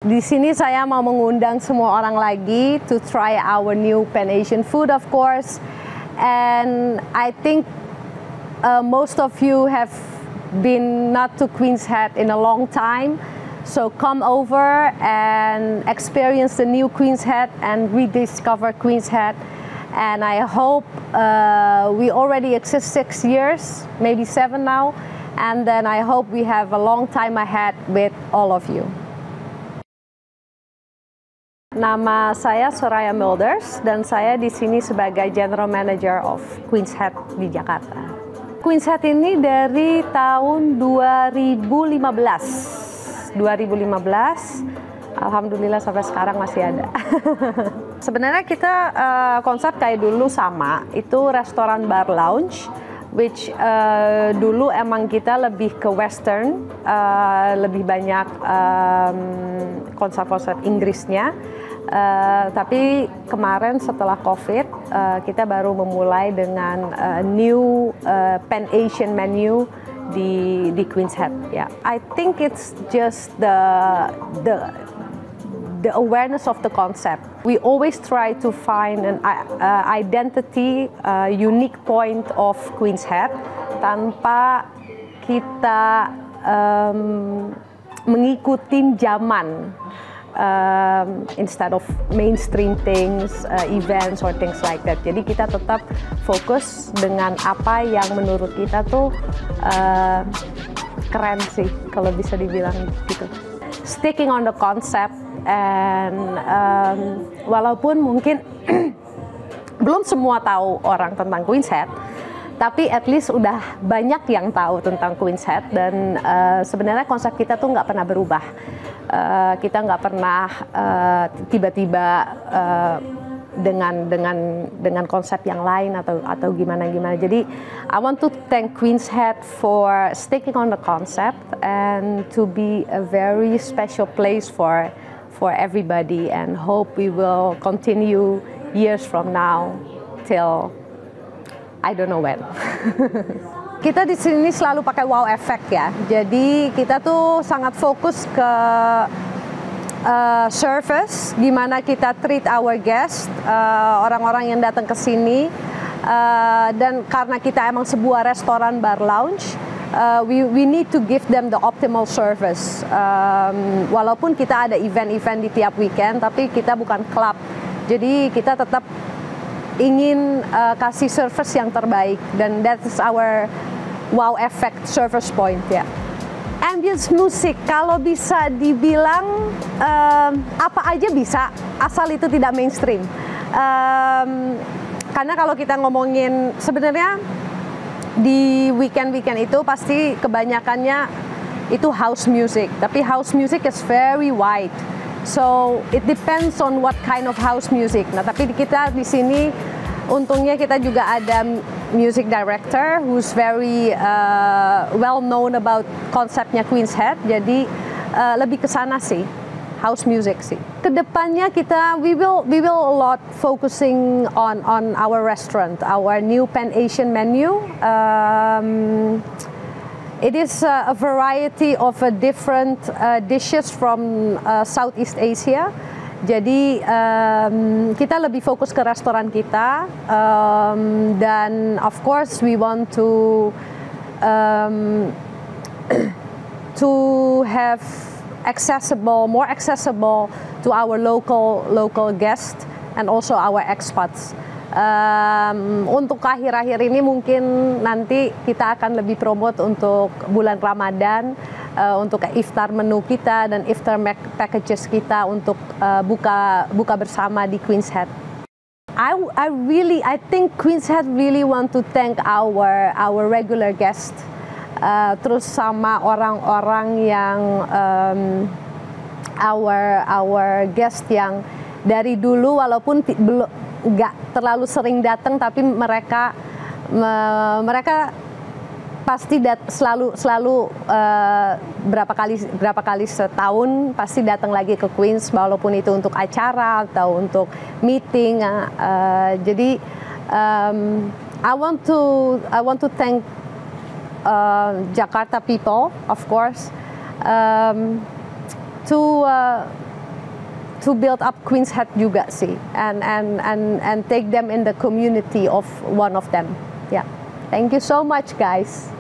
di sini saya mau mengundang semua orang lagi to try our new Pan Asian food, of course. And I think most of you have been not to Queen's Head in a long time. So come over and experience the new Queen's Head and rediscover Queen's Head. And I hope we already exist 6 years, maybe 7 now. And then I hope we have a long time ahead with all of you. Nama saya Soraya Mulders dan saya di sini sebagai General Manager of Queen's Head di Jakarta. Queen's Head ini dari tahun 2015. Alhamdulillah sampai sekarang masih ada. Sebenarnya kita konsep kayak dulu sama, itu restoran bar lounge, which dulu emang kita lebih ke western, lebih banyak konsep-konsep Inggrisnya. Tapi kemarin setelah COVID, kita baru memulai dengan new Pan Asian menu di Queen's Head. Yeah. I think it's just the awareness of the concept. We always try to find an identity, unique point of Queen's Head tanpa kita mengikuti zaman. Instead of mainstream things, events or things like that. Jadi kita tetap fokus dengan apa yang menurut kita tuh keren sih, kalau bisa dibilang gitu. Sticking on the concept and walaupun mungkin belum semua tahu orang tentang Queen's Head, tapi at least udah banyak yang tahu tentang Queen's Head dan sebenarnya konsep kita tuh nggak pernah berubah. Kita nggak pernah tiba-tiba dengan konsep yang lain atau gimana. Jadi I want to thank Queen's Head for sticking on the concept and to be a very special place for everybody, and hope we will continue years from now till I don't know when. Kita di sini selalu pakai wow effect ya. Jadi kita tuh sangat fokus ke service, gimana kita treat our guest, orang-orang yang datang ke sini. Dan karena kita emang sebuah restoran bar lounge, we need to give them the optimal service. Walaupun kita ada event-event di tiap weekend, tapi kita bukan club. Jadi kita tetap ingin kasih service yang terbaik, dan that's our wow effect service point ya. Ambience musik, kalau bisa dibilang apa aja bisa, asal itu tidak mainstream. Karena kalau kita ngomongin sebenarnya di weekend-weekend itu pasti kebanyakannya itu house music, tapi house music is very wide. So it depends on what kind of house music. Nah, tapi kita di sini untungnya kita juga ada music director who's very well known about konsepnya Queen's Head. Jadi lebih ke sana sih, house music sih. Kedepannya kita we will a lot focusing on our restaurant, our new Pan Asian menu. It is a variety of different dishes from Southeast Asia. Jadi kita lebih fokus ke restoran kita, dan of course we want to have more accessible to our local guests and also our expats. Untuk akhir-akhir ini mungkin nanti kita akan lebih promote untuk bulan Ramadan, untuk iftar menu kita dan iftar packages kita untuk buka bersama di Queen's Head. I think Queen's Head really want to thank our regular guest, terus sama orang-orang yang our guest yang dari dulu walaupun belum nggak terlalu sering datang, tapi mereka pasti selalu berapa kali setahun pasti datang lagi ke Queens, walaupun itu untuk acara atau untuk meeting. Jadi I want to thank Jakarta people, of course, to build up Queen's Head juga sih, and take them in the community of one of them. Yeah, thank you so much guys.